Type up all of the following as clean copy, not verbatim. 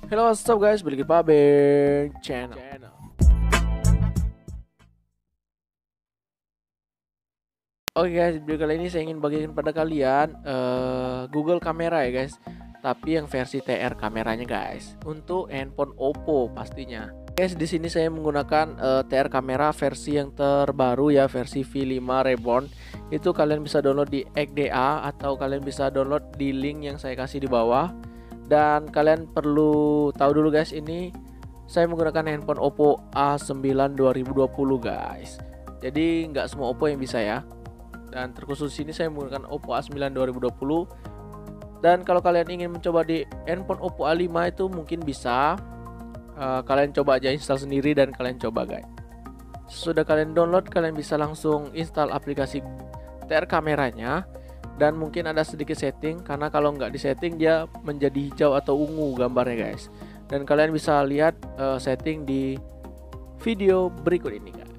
Hello, what's up guys, balik lagi Babeng Channel. Oke guys, video kali ini saya ingin bagikan pada kalian Google Kamera ya guys. Tapi yang versi TR kameranya guys, untuk handphone Oppo pastinya. Guys, di sini saya menggunakan TR kamera versi yang terbaru ya, versi V5 Reborn. Itu kalian bisa download di XDA atau kalian bisa download di link yang saya kasih di bawah. Dan kalian perlu tahu dulu guys, ini saya menggunakan handphone Oppo A9 2020 guys. Jadi nggak semua Oppo yang bisa ya. Dan terkhusus sini saya menggunakan Oppo A9 2020. Dan kalau kalian ingin mencoba di handphone Oppo A5 itu mungkin bisa. Kalian coba aja install sendiri dan kalian coba guys. Sesudah kalian download, kalian bisa langsung install aplikasi TR kameranya. Dan mungkin ada sedikit setting, karena kalau nggak disetting dia menjadi hijau atau ungu gambarnya guys. Dan kalian bisa lihat setting di video berikut ini guys.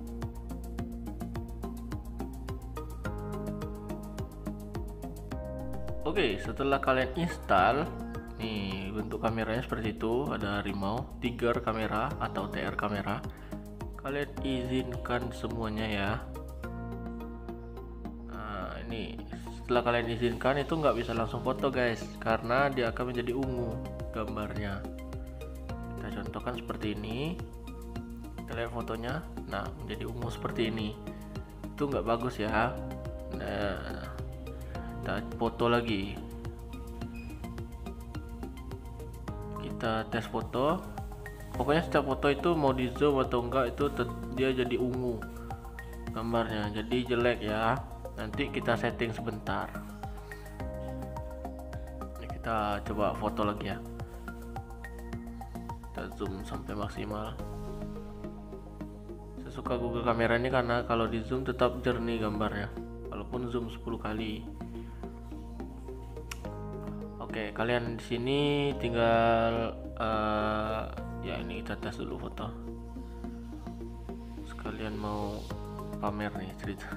Oke, setelah kalian install, nih bentuk kameranya seperti itu, ada harimau, tiger kamera atau TR kamera. Kalian izinkan semuanya ya. Nah, ini setelah kalian izinkan itu nggak bisa langsung foto guys, karena dia akan menjadi ungu gambarnya. Kita contohkan seperti ini. Kita lihat fotonya, nah menjadi ungu seperti ini. Itu nggak bagus ya. Nah, kita foto lagi, kita tes foto. Pokoknya setiap foto itu mau di zoom atau enggak itu dia jadi ungu gambarnya, jadi jelek ya. Nanti kita setting sebentar. Ini kita coba foto lagi ya, kita zoom sampai maksimal. Saya suka Google kamera ini karena kalau di zoom tetap jernih gambarnya walaupun zoom 10 kali. Oke, kalian di sini tinggal ya ini kita tes dulu foto. Sekalian mau pamer nih cerita.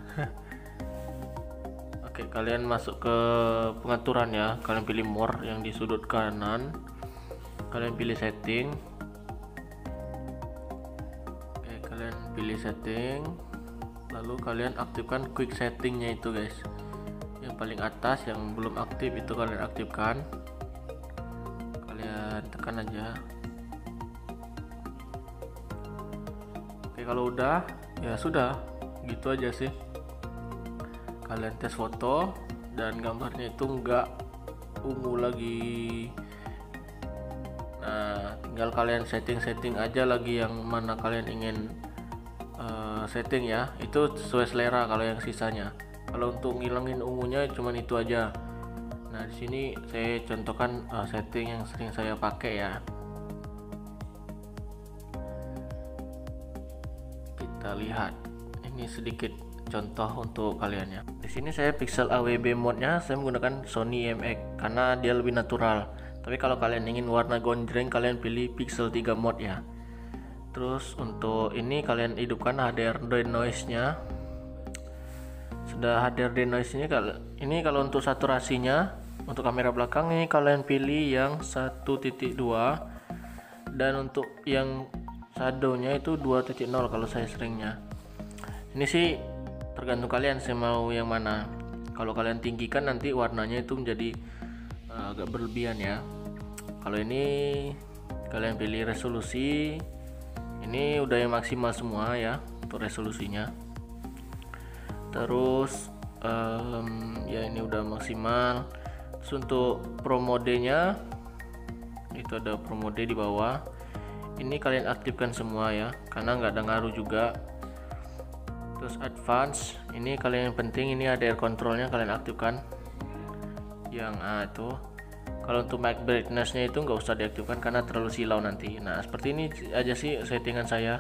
Oke, kalian masuk ke pengaturan ya. Kalian pilih more yang di sudut kanan. Kalian pilih setting. Oke, kalian pilih setting. Lalu kalian aktifkan quick settingnya itu guys. Yang paling atas yang belum aktif itu kalian aktifkan. Kalian tekan aja. Oke, kalau udah ya sudah, gitu aja sih. Kalian tes foto dan gambarnya itu enggak ungu lagi. Nah, tinggal kalian setting aja lagi yang mana kalian ingin setting ya. Itu sesuai selera kalau yang sisanya. Kalau untuk ngilangin ungunya cuman itu aja. Nah, di sini saya contohkan setting yang sering saya pakai ya. Kita lihat. Ini sedikit contoh untuk kalian ya. Di sini saya pixel AWB mode-nya saya menggunakan Sony IMX karena dia lebih natural. Tapi kalau kalian ingin warna gonjreng, kalian pilih pixel 3 mode ya. Terus untuk ini kalian hidupkan HDR denoise-nya. Sudah HDR denoise ini kalau untuk saturasinya untuk kamera belakang ini kalian pilih yang 1.2 dan untuk yang shadownya itu 2.0 kalau saya seringnya. Ini sih tergantung kalian saya mau yang mana. Kalau kalian tinggikan nanti warnanya itu menjadi agak berlebihan ya. Kalau ini kalian pilih resolusi, ini udah yang maksimal semua ya untuk resolusinya. Terus ya ini udah maksimal. Terus untuk pro modenya itu ada pro mode di bawah. Ini kalian aktifkan semua ya, karena nggak ada ngaruh juga. Terus advance, ini kalian yang penting ini ada air controlnya kalian aktifkan. Yang itu. Kalau untuk mic brightness-nya itu nggak usah diaktifkan karena terlalu silau nanti. Nah seperti ini aja sih settingan saya.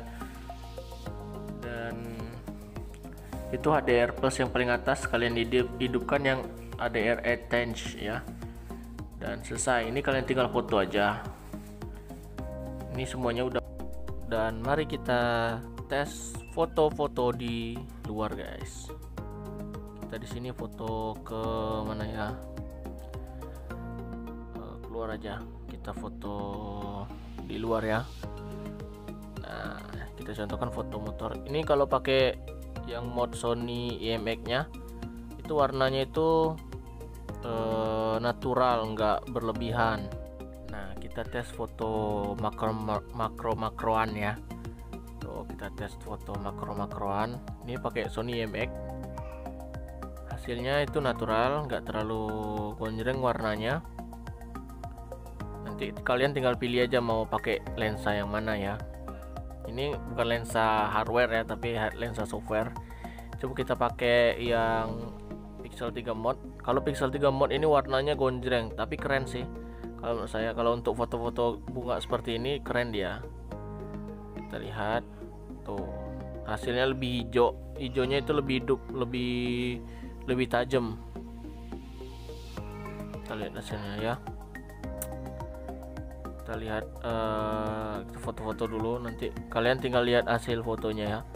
Dan itu HDR plus yang paling atas kalian hidupkan yang HDR Advanced ya. Dan selesai. Ini kalian tinggal foto aja. Ini semuanya udah. Dan mari kita tes foto-foto di luar guys. Kita di sini foto ke mana ya? Keluar aja. Kita kita foto di luar ya. Nah, kita contohkan foto motor. Ini kalau pakai yang mode Sony IMX nya itu warnanya itu natural, nggak berlebihan. Nah, kita tes foto makroan ya. Tuh, kita tes foto makroan. Ini pakai Sony IMX. Hasilnya itu natural, nggak terlalu gonjreng warnanya. Nanti kalian tinggal pilih aja mau pakai lensa yang mana ya. Ini bukan lensa hardware ya, tapi lensa software. Coba kita pakai yang Pixel 3 mode. Kalau Pixel 3 mode ini warnanya gonjreng, tapi keren sih. Kalau menurut saya, kalau untuk foto-foto bunga seperti ini keren dia. Kita lihat tuh, hasilnya lebih hijau. Hijaunya itu lebih hidup, lebih tajam. Kita lihat hasilnya ya. Kita lihat foto-foto dulu, nanti kalian tinggal lihat hasil fotonya ya.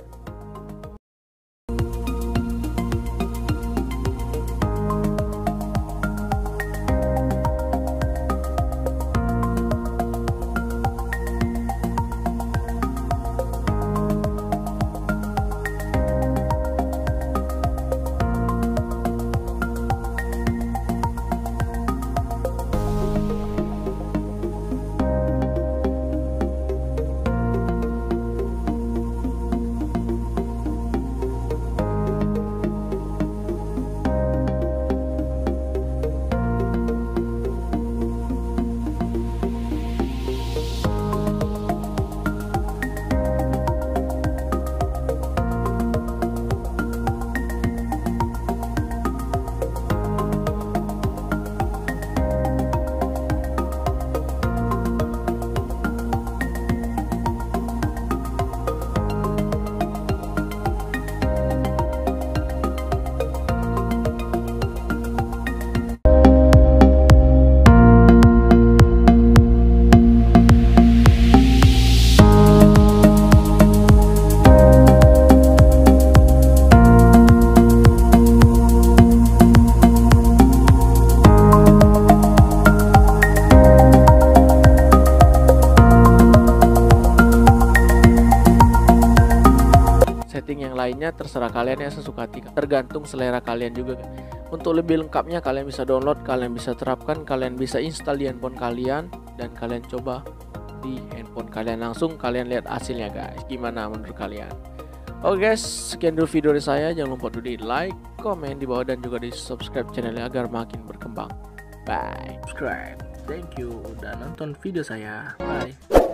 Setting yang lainnya terserah kalian ya, sesuka hati, tergantung selera kalian juga. Untuk lebih lengkapnya kalian bisa download, kalian bisa terapkan, kalian bisa install di handphone kalian, dan kalian coba di handphone kalian langsung, kalian lihat hasilnya guys, gimana menurut kalian. Oke guys, sekian dulu video dari saya. Jangan lupa di like, komen di bawah, dan juga di subscribe channelnya agar makin berkembang. Bye. Subscribe. Thank you udah nonton video saya. Bye.